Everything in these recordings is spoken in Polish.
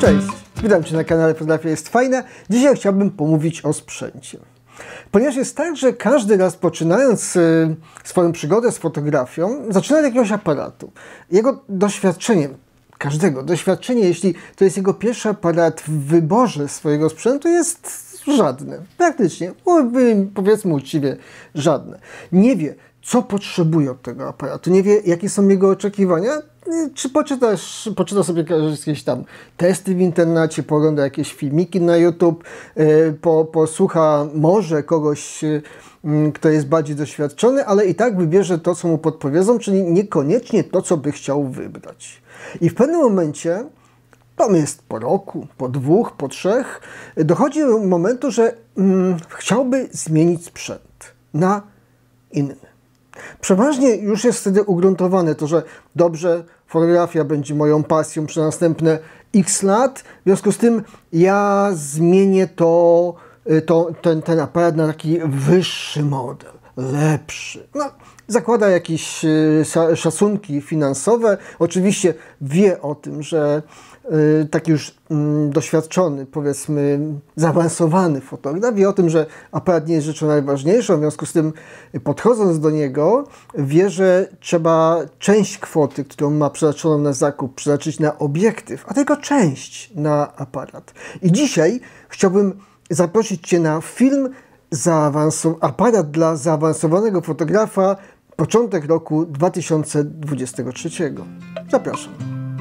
Cześć, witam Cię na kanale Fotografia jest fajna. Dzisiaj chciałbym pomówić o sprzęcie. Ponieważ jest tak, że każdy raz poczynając swoją przygodę z fotografią, zaczyna od jakiegoś aparatu. Jego doświadczeniem, każdego doświadczenie, jeśli to jest jego pierwszy aparat w wyborze swojego sprzętu, jest żadne. Praktycznie, powiedzmy uczciwie, żadne. Nie wie, co potrzebuje od tego aparatu, nie wie, jakie są jego oczekiwania. Czy poczyta sobie jakieś tam testy w internecie, pogląda jakieś filmiki na YouTube, posłucha może kogoś, kto jest bardziej doświadczony, ale i tak wybierze to, co mu podpowiedzą, czyli niekoniecznie to, co by chciał wybrać. I w pewnym momencie, to jest po roku, po dwóch, po trzech, dochodzi do momentu, że chciałby zmienić sprzęt na inny. Przeważnie już jest wtedy ugruntowane to, że dobrze, fotografia będzie moją pasją przez następne x lat, w związku z tym ja zmienię ten aparat na taki wyższy model, lepszy. No, zakłada jakieś szacunki finansowe, oczywiście wie o tym, że taki już doświadczony, powiedzmy zaawansowany fotograf wie o tym, że aparat nie jest rzeczą najważniejszą, w związku z tym podchodząc do niego wie, że trzeba część kwoty, którą ma przeznaczoną na zakup, przeznaczyć na obiektyw, a tylko część na aparat. I dzisiaj chciałbym zaprosić Cię na film Aparat dla zaawansowanego fotografa, początek roku 2023. Zapraszam.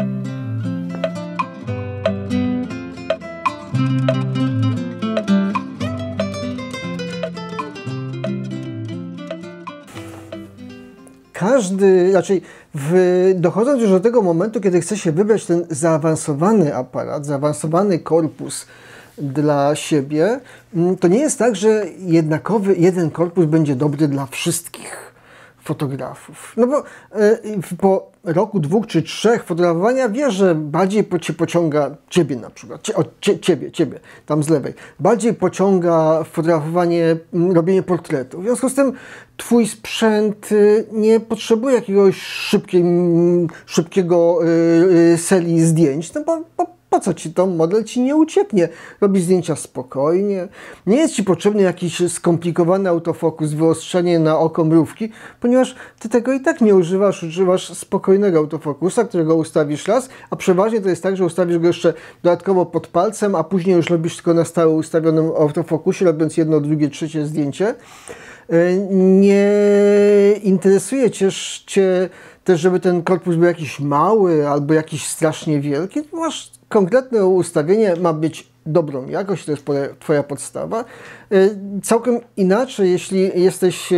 Dochodząc już do tego momentu, kiedy chce się wybrać ten zaawansowany aparat, zaawansowany korpus dla siebie, to nie jest tak, że jeden korpus będzie dobry dla wszystkich fotografów. No bo po roku, dwóch czy trzech fotografowania wiesz, że bardziej Cię pociąga, Ciebie na przykład, Ciebie, tam z lewej, bardziej pociąga fotografowanie, robienie portretów. W związku z tym Twój sprzęt nie potrzebuje jakiegoś szybkiego serii zdjęć, no bo po co Ci to? Model Ci nie ucieknie. Robisz zdjęcia spokojnie. Nie jest Ci potrzebny jakiś skomplikowany autofokus, wyostrzenie na oko mrówki, ponieważ Ty tego i tak nie używasz. Używasz spokojnego autofokusa, którego ustawisz raz, a przeważnie to jest tak, że ustawisz go jeszcze dodatkowo pod palcem, a później już robisz tylko na stałe ustawionym autofokusie, robiąc jedno, drugie, trzecie zdjęcie. Nie interesuje Cię też, żeby ten korpus był jakiś mały albo jakiś strasznie wielki. Masz konkretne ustawienie, ma być dobrą jakość, to jest Twoja podstawa. Całkiem inaczej, jeśli jesteś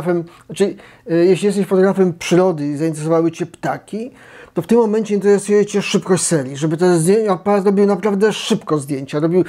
fotografem przyrody i zainteresowały Cię ptaki, to w tym momencie interesuje Cię szybkość serii, żeby ten aparat robił naprawdę szybko zdjęcia, robił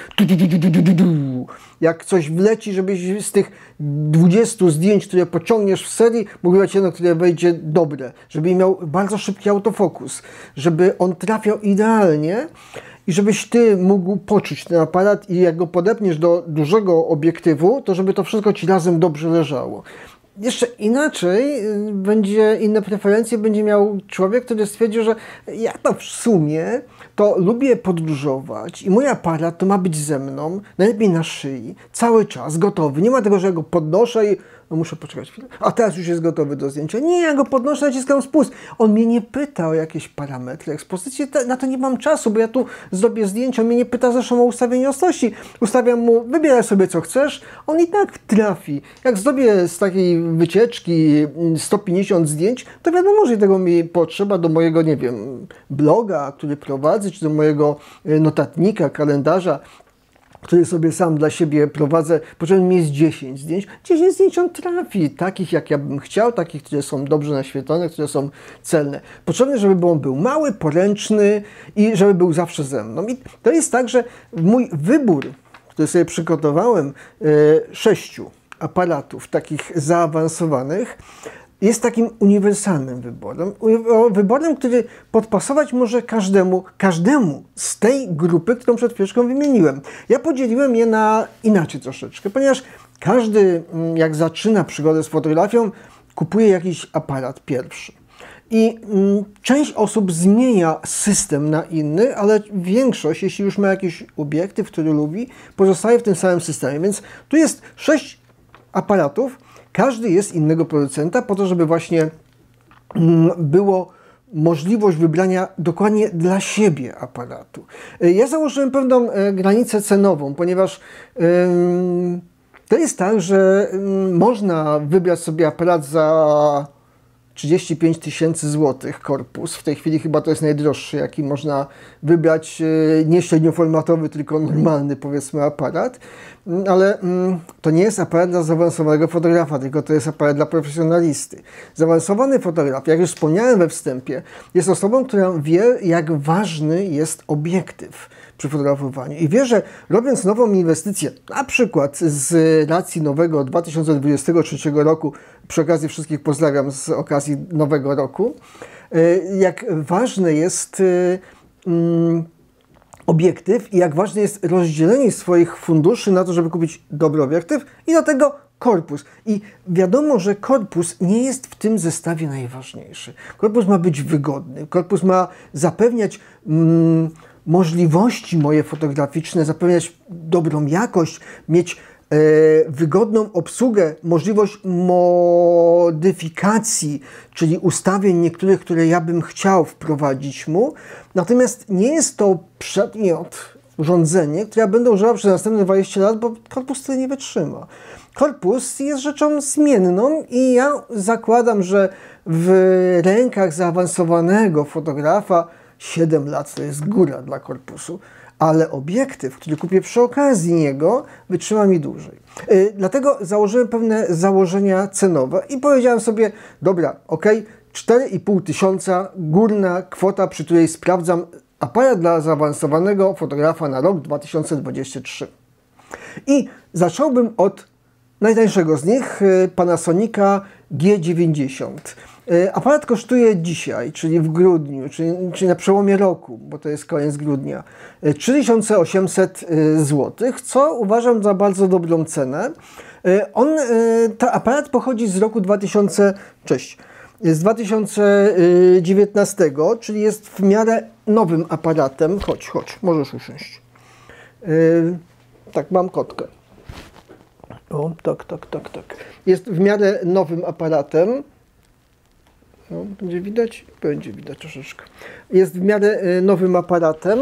jak coś wleci, żebyś z tych 20 zdjęć, które pociągniesz w serii, mógł być jedno, które wejdzie dobre, żeby miał bardzo szybki autofokus, żeby on trafiał idealnie i żebyś Ty mógł poczuć ten aparat i jak go podepniesz do dużego obiektywu, to żeby to wszystko Ci razem dobrze leżało. Jeszcze inaczej, inne preferencje będzie miał człowiek, który stwierdzi, że ja to w sumie to lubię podróżować i mój aparat to ma być ze mną, najlepiej na szyi, cały czas, gotowy. Nie ma tego, że ja go podnoszę i muszę poczekać chwilę, a teraz już jest gotowy do zdjęcia. Nie, ja go podnoszę, naciskam spust. On mnie nie pyta o jakieś parametry ekspozycji, na to nie mam czasu, bo ja tu zrobię zdjęcia, on mnie nie pyta zresztą o ustawienie ostrości. Ustawiam mu, wybieraj sobie co chcesz, on i tak trafi. Jak zrobię z takiej wycieczki 150 zdjęć, to wiadomo, że tego mi potrzeba do mojego, nie wiem, bloga, który prowadzę, czy do mojego notatnika, kalendarza, który sobie sam dla siebie prowadzę, potrzebne mi jest 10 zdjęć. 10 zdjęć on trafi, takich jak ja bym chciał, takich, które są dobrze naświetlone, które są celne. Potrzebne, żeby on był mały, poręczny i żeby był zawsze ze mną. I to jest tak, że mój wybór, który sobie przygotowałem, 6 aparatów takich zaawansowanych, jest takim uniwersalnym wyborem, który podpasować może każdemu z tej grupy, którą przed chwileczką wymieniłem. Ja podzieliłem je na inaczej troszeczkę, ponieważ każdy, jak zaczyna przygodę z fotografią, kupuje jakiś aparat pierwszy. I część osób zmienia system na inny, ale większość, jeśli już ma jakiś obiektyw, który lubi, pozostaje w tym samym systemie. Więc tu jest 6 aparatów, każdy jest innego producenta, po to, żeby właśnie było możliwość wybrania dokładnie dla siebie aparatu. Ja założyłem pewną granicę cenową, ponieważ to jest tak, że można wybrać sobie aparat za 35 tysięcy złotych korpus. W tej chwili chyba to jest najdroższy, jaki można wybrać, nie średnioformatowy, tylko normalny, powiedzmy, aparat. Ale to nie jest aparat dla zaawansowanego fotografa, tylko to jest aparat dla profesjonalisty. Zaawansowany fotograf, jak już wspomniałem we wstępie, jest osobą, która wie, jak ważny jest obiektyw przy fotografowaniu. I wie, że robiąc nową inwestycję, na przykład z racji nowego 2023 roku, przy okazji wszystkich pozdrawiam z okazji nowego roku, jak ważne jest obiektyw i jak ważne jest rozdzielenie swoich funduszy na to, żeby kupić dobry obiektyw i do tego korpus. I wiadomo, że korpus nie jest w tym zestawie najważniejszy. Korpus ma być wygodny, korpus ma zapewniać możliwości moje fotograficzne, zapewniać dobrą jakość, mieć wygodną obsługę, możliwość modyfikacji, czyli ustawień niektórych, które ja bym chciał wprowadzić mu. Natomiast nie jest to przedmiot, urządzenie, które ja będę używał przez następne 20 lat, bo korpus tyle nie wytrzyma. Korpus jest rzeczą zmienną i ja zakładam, że w rękach zaawansowanego fotografa 7 lat to jest góra dla korpusu. Ale obiektyw, który kupię przy okazji niego, wytrzyma mi dłużej. Dlatego założyłem pewne założenia cenowe i powiedziałem sobie, dobra, ok, 4,5 tysiąca, górna kwota, przy której sprawdzam aparat dla zaawansowanego fotografa na rok 2023. I zacząłbym od najtańszego z nich, Panasonica G90. Aparat kosztuje dzisiaj, czyli w grudniu, czyli na przełomie roku, bo to jest koniec grudnia, 3800 zł, co uważam za bardzo dobrą cenę. Ten aparat pochodzi z roku z 2019, czyli jest w miarę nowym aparatem. Chodź, możesz usiąść. Tak, mam kotkę. O, tak. Jest w miarę nowym aparatem. No, będzie widać? Będzie widać troszeczkę. Jest w miarę nowym aparatem.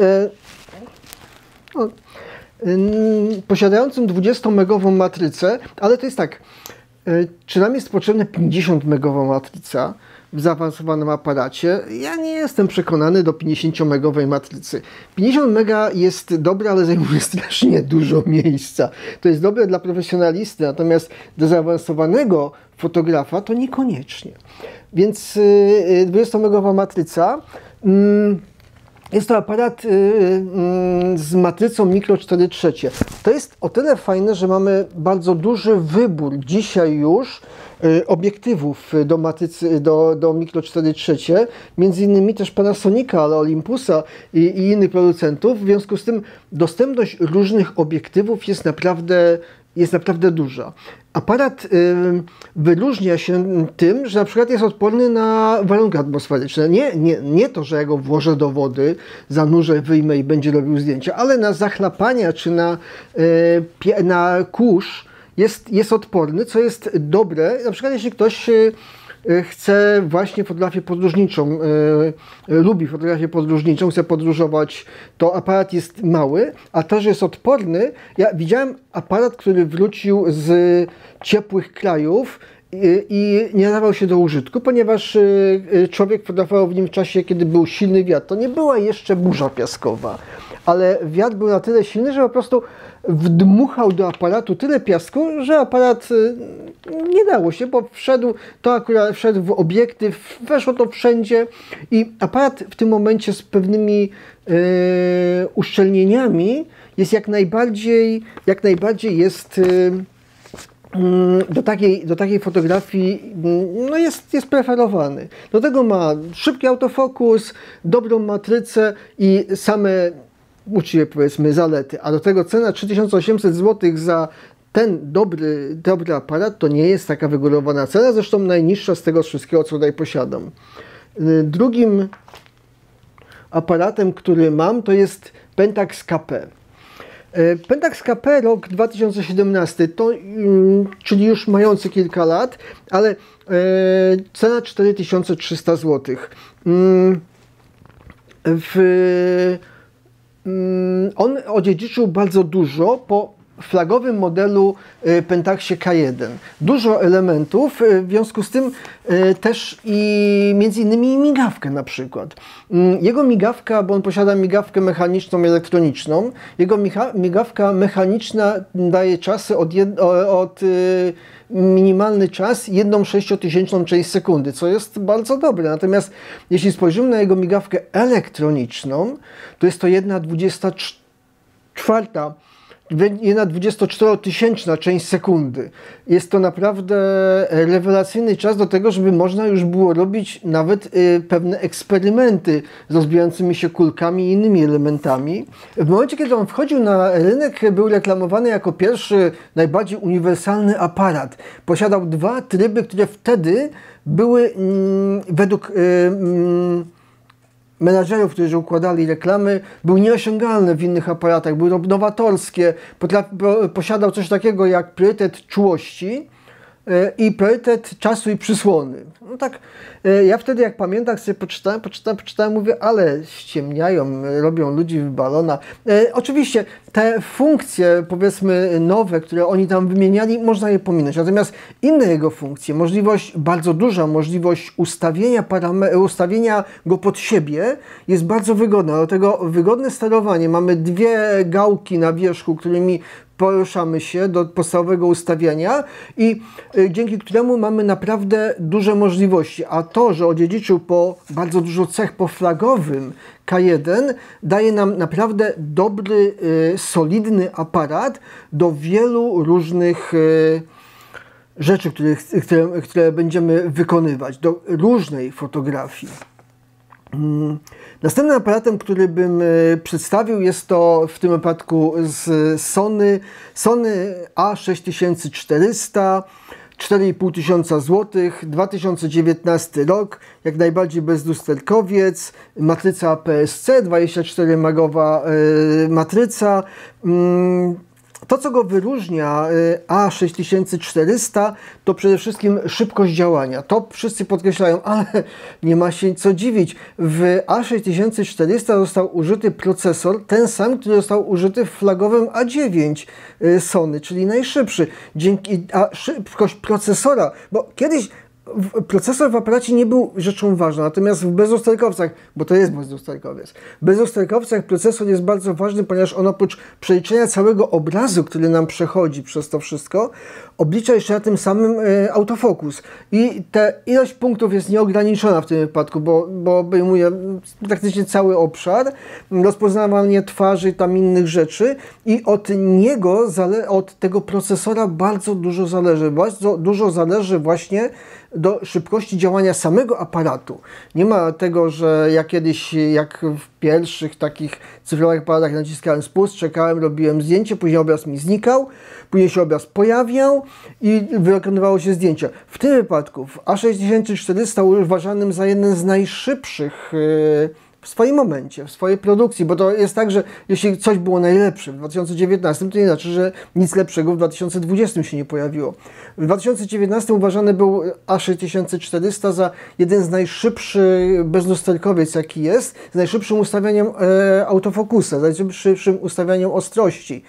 Posiadającym 20-megową matrycę, ale to jest tak, czy nam jest potrzebna 50-megowa matryca w zaawansowanym aparacie? Ja nie jestem przekonany do 50-megowej matrycy. 50 mega jest dobre, ale zajmuje strasznie dużo miejsca. To jest dobre dla profesjonalisty, natomiast dla zaawansowanego fotografa to niekoniecznie. Więc 20-megowa matryca. Jest to aparat z matrycą mikro 4/3. To jest o tyle fajne, że mamy bardzo duży wybór dzisiaj już obiektywów do matrycy, do mikro 4/3, między innymi też Panasonica, ale Olympusa i innych producentów. W związku z tym dostępność różnych obiektywów jest naprawdę duża. Aparat wyróżnia się tym, że na przykład jest odporny na warunki atmosferyczne. Nie to, że ja go włożę do wody, zanurzę, wyjmę i będzie robił zdjęcia, ale na zachlapania czy na kurz jest odporny, co jest dobre. Na przykład jeśli ktoś chce właśnie fotografię podróżniczą, lubi fotografię podróżniczą, chce podróżować, to aparat jest mały, a też jest odporny. Ja widziałem aparat, który wrócił z ciepłych krajów i nie nadawał się do użytku, ponieważ człowiek fotografował w nim w czasie, kiedy był silny wiatr. To nie była jeszcze burza piaskowa, ale wiatr był na tyle silny, że po prostu wdmuchał do aparatu tyle piasku, że aparat nie dało się, bo wszedł w obiektyw, weszło to wszędzie i aparat w tym momencie z pewnymi uszczelnieniami jest jak najbardziej jest do takiej fotografii jest preferowany. Do tego ma szybki autofokus, dobrą matrycę i same uczciwie powiedzmy zalety, a do tego cena 3800 zł za ten dobry aparat to nie jest taka wygórowana cena, zresztą najniższa z tego wszystkiego, co tutaj posiadam. Drugim aparatem, który mam, to jest Pentax KP. Pentax KP rok 2017, czyli już mający kilka lat, ale cena 4300 zł. On odziedziczył bardzo dużo po flagowym modelu Pentaxie K1. Dużo elementów, w związku z tym też i między innymi migawkę na przykład. Jego migawka, bo on posiada migawkę mechaniczną i elektroniczną, jego migawka mechaniczna daje czasy minimalny czas 1/600000 część sekundy, co jest bardzo dobre. Natomiast jeśli spojrzymy na jego migawkę elektroniczną, to jest to 1/24 część sekundy. Jest to naprawdę rewelacyjny czas do tego, żeby można już było robić nawet pewne eksperymenty z rozbijającymi się kulkami i innymi elementami. W momencie, kiedy on wchodził na rynek, był reklamowany jako pierwszy, najbardziej uniwersalny aparat. Posiadał dwa tryby, które wtedy były według menadżerów, którzy układali reklamy, były nieosiągalne w innych aparatach, były nowatorskie, posiadał coś takiego jak priorytet czułości i priorytet czasu i przysłony. No tak, ja wtedy jak pamiętam, sobie poczytałem, mówię, ale ściemniają, robią ludzi w balona. Oczywiście te funkcje, powiedzmy nowe, które oni tam wymieniali, można je pominąć. Natomiast inne jego funkcje, bardzo duża możliwość ustawienia go pod siebie jest bardzo wygodna. Do tego wygodne sterowanie. Mamy dwie gałki na wierzchu, którymi poruszamy się do podstawowego ustawiania i dzięki któremu mamy naprawdę duże możliwości. A to, że odziedziczył bardzo dużo cech po flagowym K1, daje nam naprawdę dobry, solidny aparat do wielu różnych rzeczy, które będziemy wykonywać, do różnej fotografii. Następnym aparatem, który bym przedstawił, jest to w tym wypadku z Sony A6400, 4500 zł, 2019 rok, jak najbardziej bezlusterkowiec, matryca APS-C, 24 megowa matryca. To, co go wyróżnia A6400, to przede wszystkim szybkość działania. To wszyscy podkreślają, ale nie ma się co dziwić. W A6400 został użyty procesor, ten sam, który został użyty w flagowym A9 Sony, czyli najszybszy. Szybkość procesora, bo kiedyś procesor w aparacie nie był rzeczą ważną, natomiast w bezlusterkowcach, bo to jest bezlusterkowiec, w bezlusterkowcach procesor jest bardzo ważny, ponieważ on oprócz przeliczenia całego obrazu, który nam przechodzi przez to wszystko, oblicza jeszcze na tym samym autofokus. I ta ilość punktów jest nieograniczona w tym wypadku, bo obejmuje praktycznie cały obszar, rozpoznawanie twarzy i tam innych rzeczy i od tego procesora bardzo dużo zależy. Bardzo dużo zależy właśnie do szybkości działania samego aparatu. Nie ma tego, że ja kiedyś, jak w pierwszych takich cyfrowych aparatach naciskałem spust, czekałem, robiłem zdjęcie, później obraz mi znikał, później się obraz pojawiał i wykonywało się zdjęcia. W tym wypadku w A6400 uważanym za jeden z najszybszych w swoim momencie, w swojej produkcji, bo to jest tak, że jeśli coś było najlepsze w 2019, to nie znaczy, że nic lepszego w 2020 się nie pojawiło. W 2019 uważany był A6400 za jeden z najszybszych bezlusterkowiec, jaki jest, z najszybszym ustawianiem autofokusa, z najszybszym ustawianiem ostrości.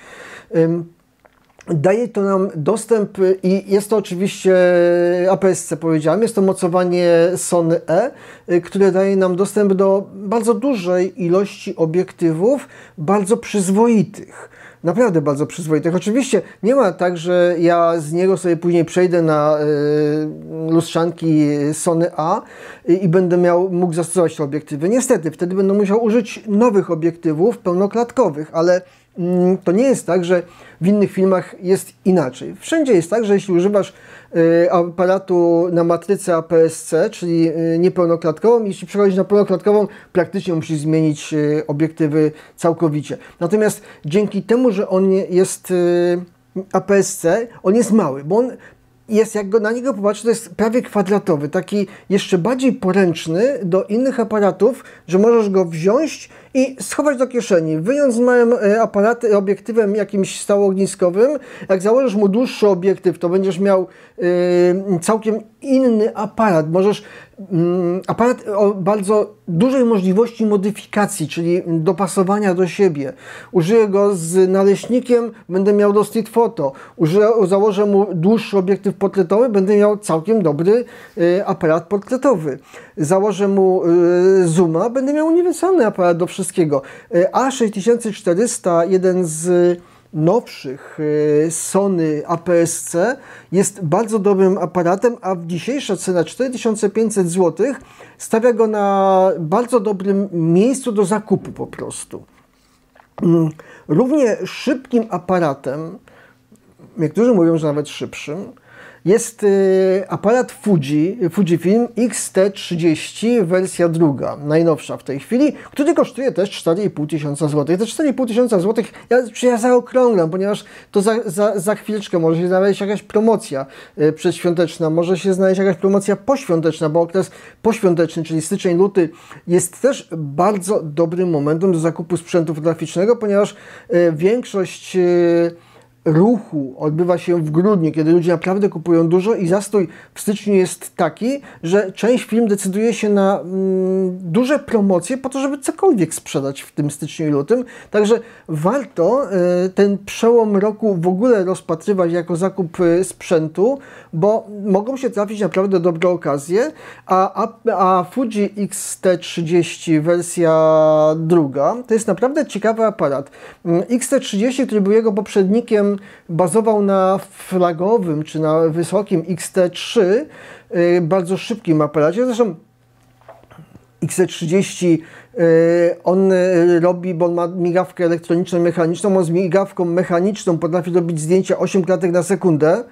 Daje to nam dostęp i jest to oczywiście APS-C, powiedziałem, jest to mocowanie Sony E, które daje nam dostęp do bardzo dużej ilości obiektywów, bardzo przyzwoitych. Naprawdę bardzo przyzwoitych. Oczywiście nie ma tak, że ja z niego sobie później przejdę na lustrzanki Sony A i będę mógł zastosować te obiektywy. Niestety, wtedy będę musiał użyć nowych obiektywów pełnoklatkowych, ale to nie jest tak, że w innych filmach jest inaczej. Wszędzie jest tak, że jeśli używasz aparatu na matrycę APS-C, czyli niepełnoklatkową, jeśli przechodzisz na pełnoklatkową, praktycznie musisz zmienić obiektywy całkowicie. Natomiast dzięki temu, że on jest APS-C, on jest mały, bo on jest, jak go na niego popatrzy, to jest prawie kwadratowy, taki jeszcze bardziej poręczny do innych aparatów, że możesz go wziąć i schować do kieszeni, wyjąć z małym obiektywem jakimś stałoogniskowym. Jak założysz mu dłuższy obiektyw, to będziesz miał całkiem inny aparat. Możesz aparat o bardzo dużej możliwości modyfikacji, czyli dopasowania do siebie. Użyję go z naleśnikiem, będę miał do street photo. Założę mu dłuższy obiektyw portretowy, będę miał całkiem dobry aparat portretowy. Założę mu zooma, będę miał uniwersalny aparat do wszystkiego. A6400, jeden z nowszych Sony APS-C, jest bardzo dobrym aparatem, a dzisiejsza cena 4500 zł stawia go na bardzo dobrym miejscu do zakupu po prostu. Równie szybkim aparatem, niektórzy mówią, że nawet szybszym, jest aparat Fujifilm X-T30 wersja druga, najnowsza w tej chwili, który kosztuje też 4500 zł. Te 4500 zł ja zaokrąglam, ponieważ to za chwileczkę może się znaleźć jakaś promocja przedświąteczna, może się znaleźć jakaś promocja poświąteczna, bo okres poświąteczny, czyli styczeń, luty, jest też bardzo dobrym momentem do zakupu sprzętu fotograficznego, ponieważ większość ruchu odbywa się w grudniu, kiedy ludzie naprawdę kupują dużo i zastój w styczniu jest taki, że część firm decyduje się na duże promocje po to, żeby cokolwiek sprzedać w tym styczniu i lutym. Także warto ten przełom roku w ogóle rozpatrywać jako zakup sprzętu, bo mogą się trafić naprawdę dobre okazje, a Fuji X-T30 wersja druga to jest naprawdę ciekawy aparat. X-T30, który był jego poprzednikiem, bazował na flagowym czy na wysokim X-T3, bardzo szybkim aparacie. Zresztą X-T30 on robi, bo on ma migawkę elektroniczną i mechaniczną, on z migawką mechaniczną potrafi robić zdjęcia 8 klatek na sekundę,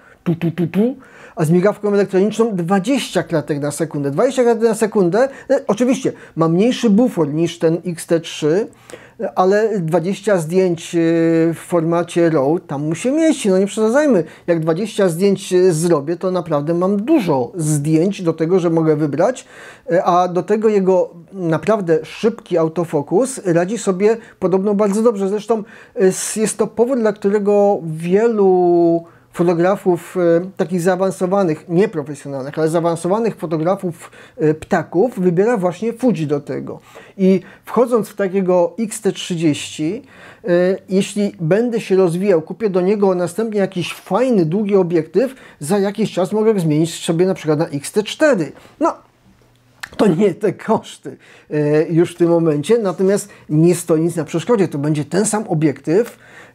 a z migawką elektroniczną 20 klatek na sekundę. 20 klatek na sekundę, oczywiście ma mniejszy bufor niż ten X-T3, ale 20 zdjęć w formacie RAW tam mu się mieści, no nie przesadzajmy. Jak 20 zdjęć zrobię, to naprawdę mam dużo zdjęć do tego, że mogę wybrać, a do tego jego naprawdę szybki autofokus radzi sobie podobno bardzo dobrze. Zresztą jest to powód, dla którego wielu fotografów takich zaawansowanych, nieprofesjonalnych, ale zaawansowanych fotografów ptaków wybiera właśnie Fuji do tego. I wchodząc w takiego X-T30, jeśli będę się rozwijał, kupię do niego następnie jakiś fajny, długi obiektyw, za jakiś czas mogę go zmienić sobie na przykład na X-T4. No, to nie te koszty już w tym momencie, natomiast nie stoi nic na przeszkodzie. To będzie ten sam obiektyw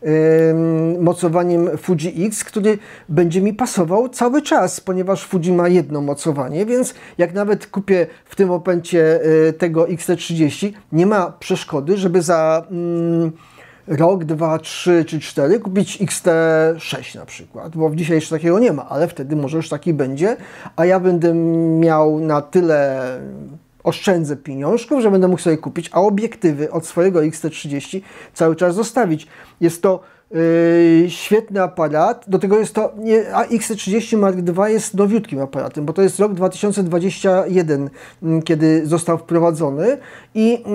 mocowaniem Fuji X, który będzie mi pasował cały czas, ponieważ Fuji ma jedno mocowanie, więc jak nawet kupię w tym momencie tego X-T30, nie ma przeszkody, żeby za rok, 2, 3 czy 4 kupić X-T6 na przykład, bo dzisiaj jeszcze takiego nie ma, ale wtedy może już taki będzie, a ja będę miał na tyle, oszczędzę pieniążków, że będę mógł sobie kupić, a obiektywy od swojego X-T30 cały czas zostawić. Jest to świetny aparat, do tego jest to, a X-T30 Mark II jest nowiutkim aparatem, bo to jest rok 2021, kiedy został wprowadzony i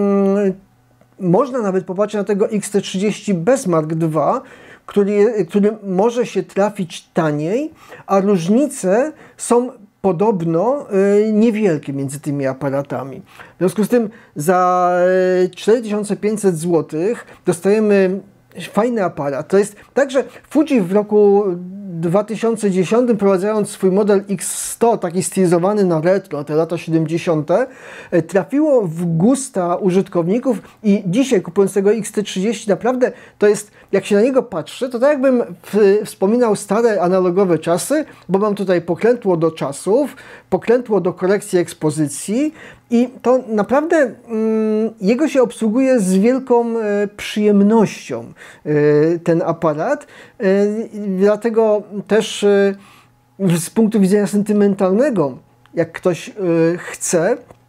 można nawet popatrzeć na tego X-T30 bez Mark II, który może się trafić taniej, a różnice są podobno niewielkie między tymi aparatami. W związku z tym za 4500 zł dostajemy fajny aparat. To jest tak, że Fuji w roku 2010, wprowadzając swój model X100, taki stylizowany na retro, te lata 70., trafiło w gusta użytkowników i dzisiaj, kupując tego X-T30, naprawdę to jest, jak się na niego patrzy, to tak jakbym wspominał stare analogowe czasy, bo mam tutaj pokrętło do czasów, pokrętło do korekcji ekspozycji i to naprawdę jego się obsługuje z wielką przyjemnością, ten aparat. Dlatego też z punktu widzenia sentymentalnego, jak ktoś chce,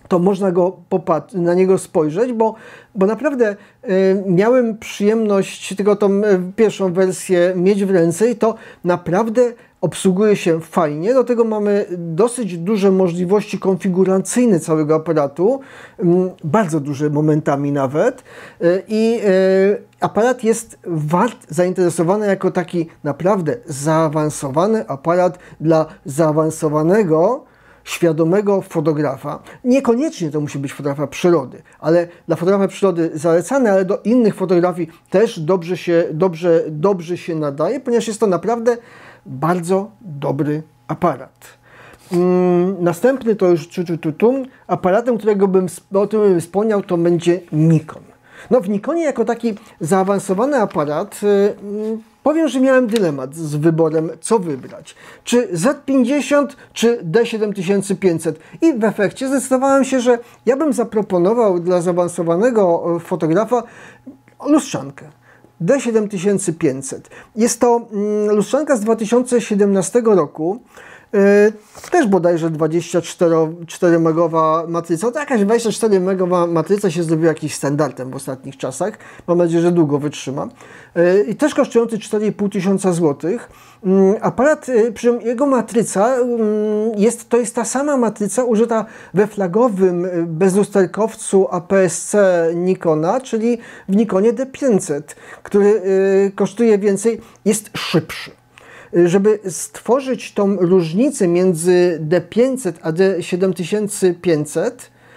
to można na niego spojrzeć, bo naprawdę miałem przyjemność tylko tą pierwszą wersję mieć w ręce i to naprawdę obsługuje się fajnie. Do tego mamy dosyć duże możliwości konfiguracyjne całego aparatu, bardzo duże momentami nawet, i aparat jest wart zainteresowania jako taki naprawdę zaawansowany aparat dla zaawansowanego, świadomego fotografa. Niekoniecznie to musi być fotografa przyrody, ale dla fotografa przyrody zalecany, ale do innych fotografii też dobrze się nadaje, ponieważ jest to naprawdę bardzo dobry aparat. Następny to już aparatem, o którym bym wspomniał, to będzie Nikon. No w Nikonie jako taki zaawansowany aparat powiem, że miałem dylemat z wyborem, co wybrać. Czy Z50, czy D7500. I w efekcie zdecydowałem się, że ja bym zaproponował dla zaawansowanego fotografa lustrzankę. D7500. Jest to lustrzanka z 2017 roku. Też bodajże 24 megowa matryca. To jakaś 24 megowa matryca się zrobiła jakimś standardem w ostatnich czasach. Mam nadzieję, że długo wytrzyma. I też kosztujący 4500 zł. Aparat, przy czym jego matryca to jest ta sama matryca użyta we flagowym bezlusterkowcu APS-C Nikona, czyli w Nikonie D500, który kosztuje więcej, jest szybszy. Żeby stworzyć tą różnicę między D500 a D7500,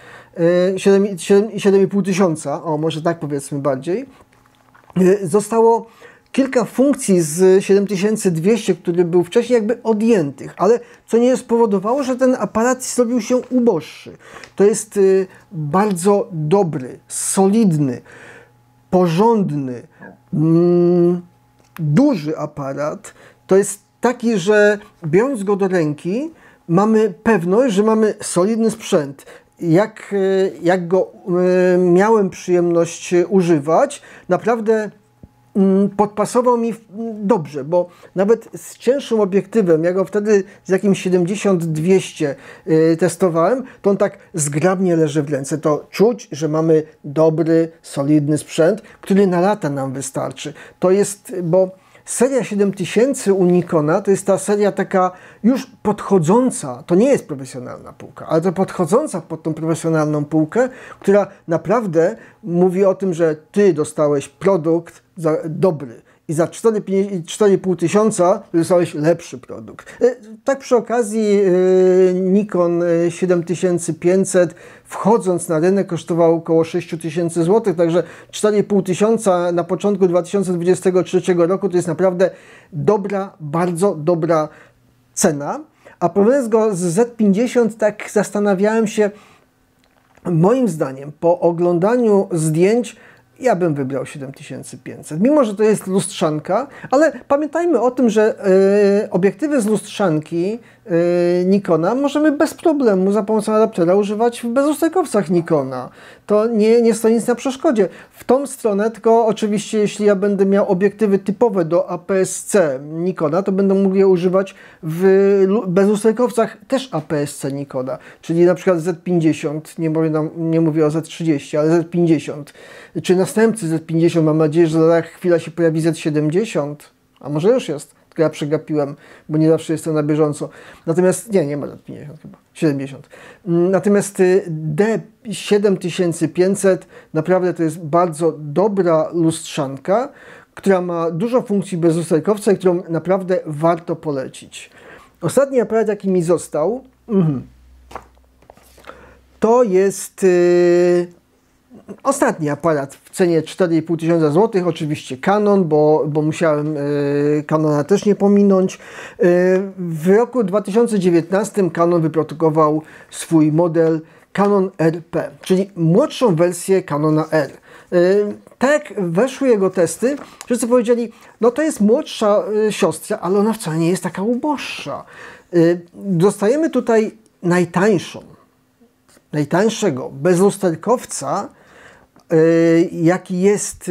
7500, o może tak powiedzmy bardziej, zostało kilka funkcji z 7200, który był wcześniej jakby odjętych, ale co nie spowodowało, że ten aparat zrobił się uboższy. To jest bardzo dobry, solidny, porządny, duży aparat. To jest taki, że biorąc go do ręki, mamy pewność, że mamy solidny sprzęt. Jak go miałem przyjemność używać, naprawdę podpasował mi dobrze, bo nawet z cięższym obiektywem, ja go wtedy z jakimś 70-200 testowałem, to on tak zgrabnie leży w ręce. To czuć, że mamy dobry, solidny sprzęt, który na lata nam wystarczy. To jest, bo seria 7000 u Nikona to jest ta seria taka już podchodząca, to nie jest profesjonalna półka, ale to podchodząca pod tą profesjonalną półkę, która naprawdę mówi o tym, że ty dostałeś produkt dobry i za 4500 dostałeś lepszy produkt. Tak przy okazji Nikon 7500 wchodząc na rynek kosztował około 6000 zł, także 4500 na początku 2023 roku to jest naprawdę dobra, bardzo dobra cena. A porównując go z Z50, tak zastanawiałem się, moim zdaniem po oglądaniu zdjęć ja bym wybrał 7500. Mimo że to jest lustrzanka, ale pamiętajmy o tym, że obiektywy z lustrzanki Nikona możemy bez problemu za pomocą adaptera używać w bezlusterkowcach Nikona. To nie stoi nic na przeszkodzie. W tą stronę, tylko oczywiście jeśli ja będę miał obiektywy typowe do APS-C Nikona, to będę mógł je używać w bezlusterkowcach też APS-C Nikona. Czyli na przykład Z50, nie mówię o Z30, ale Z50. Czy następcy Z50, mam nadzieję, że za chwilę się pojawi Z70, a może już jest. Tylko ja przegapiłem, bo nie zawsze jestem na bieżąco. Natomiast, nie ma Z50 chyba, 70. Natomiast D7500 naprawdę to jest bardzo dobra lustrzanka, która ma dużo funkcji bezlusterkowca i którą naprawdę warto polecić. Ostatni aparat, jaki mi został, to jest ostatni aparat w cenie 4500 zł, oczywiście Canon, bo musiałem Canona też nie pominąć. W roku 2019 Canon wyprodukował swój model Canon RP, czyli młodszą wersję Canona R. Tak weszły jego testy, wszyscy powiedzieli, no to jest młodsza siostra, ale ona wcale nie jest taka uboższa. Dostajemy tutaj najtańszego bezlusterkowca, jaki jest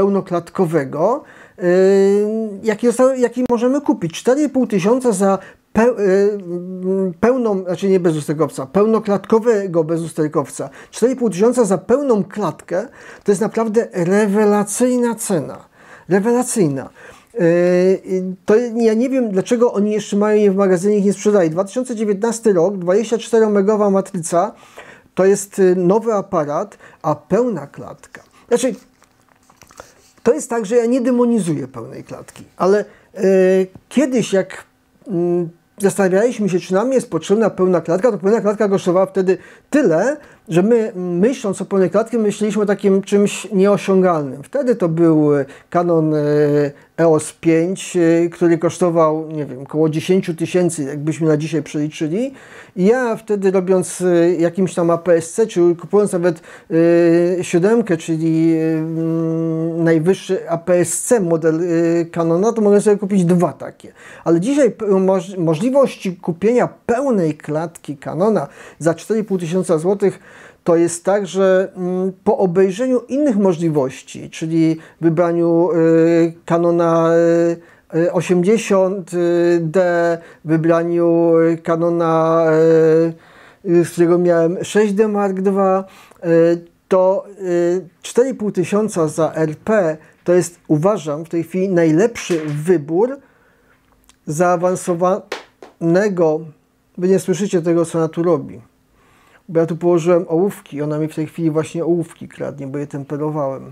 pełnoklatkowego, jaki możemy kupić. 4500 za znaczy nie bezlusterkowca, pełnoklatkowego bezlusterkowca, 4,5 tysiąca za pełną klatkę, to jest naprawdę rewelacyjna cena. Rewelacyjna. To ja nie wiem, dlaczego oni jeszcze mają je w magazynie i ich nie sprzedają. 2019 rok, 24 megowa matryca, to jest nowy aparat, a pełna klatka. Znaczy, to jest tak, że ja nie demonizuję pełnej klatki, ale kiedyś jak zastanawialiśmy się, czy nam jest potrzebna pełna klatka, to pełna klatka kosztowała wtedy tyle, że my, myśląc o pełnej klatce, myśleliśmy o takim czymś nieosiągalnym. Wtedy to był Canon EOS 5, który kosztował, nie wiem, około 10 tysięcy, jakbyśmy na dzisiaj przeliczyli. I ja wtedy, robiąc jakimś tam APS-C, czy kupując nawet 7, czyli najwyższy APS-C model Canona, to mogłem sobie kupić 2 takie. Ale dzisiaj możliwości kupienia pełnej klatki Canona za 4,5 tysiąca złotych to jest tak, że po obejrzeniu innych możliwości, czyli wybraniu Canona 80D, wybraniu Canona, z którego miałem 6D Mark II, to 4,5 tysiąca za RP to jest, uważam, w tej chwili najlepszy wybór zaawansowanego. Wy nie słyszycie tego, co ona tu robi. Bo ja tu położyłem ołówki, ona mi w tej chwili właśnie ołówki kradnie, bo je temperowałem.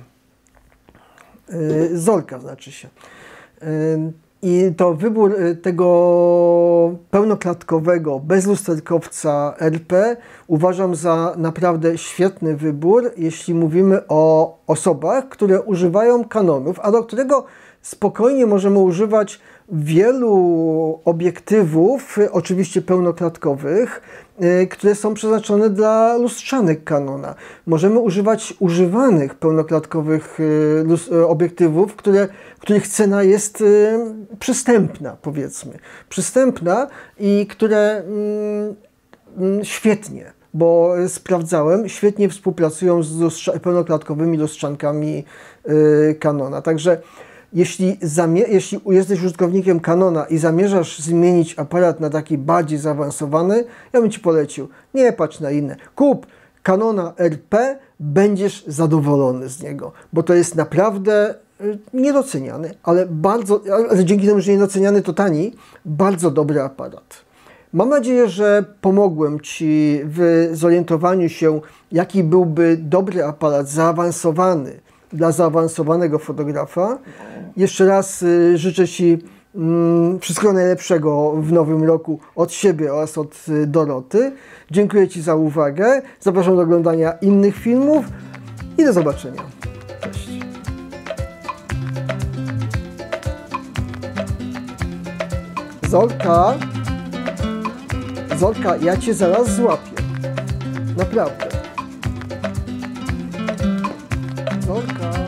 Zorka znaczy się. I to wybór tego pełnoklatkowego, bezlusterkowca RP uważam za naprawdę świetny wybór, jeśli mówimy o osobach, które używają Canonów, a do którego spokojnie możemy używać wielu obiektywów, oczywiście pełnoklatkowych, które są przeznaczone dla lustrzanek Canona. Możemy używać używanych pełnoklatkowych obiektywów, których cena jest przystępna, powiedzmy. Przystępna i które świetnie, bo sprawdzałem, świetnie współpracują z pełnoklatkowymi lustrzankami Canona. Także jeśli jesteś użytkownikiem Canona i zamierzasz zmienić aparat na taki bardziej zaawansowany, ja bym Ci polecił, nie patrz na inne. Kup Canona RP, będziesz zadowolony z niego, bo to jest naprawdę niedoceniany, ale dzięki temu, że niedoceniany, to tani, bardzo dobry aparat. Mam nadzieję, że pomogłem Ci w zorientowaniu się, jaki byłby dobry aparat zaawansowany dla zaawansowanego fotografa. Jeszcze raz życzę Ci wszystkiego najlepszego w nowym roku od siebie oraz od Doroty. Dziękuję Ci za uwagę. Zapraszam do oglądania innych filmów i do zobaczenia. Cześć. Zorka, ja Cię zaraz złapię. Naprawdę. Zorka.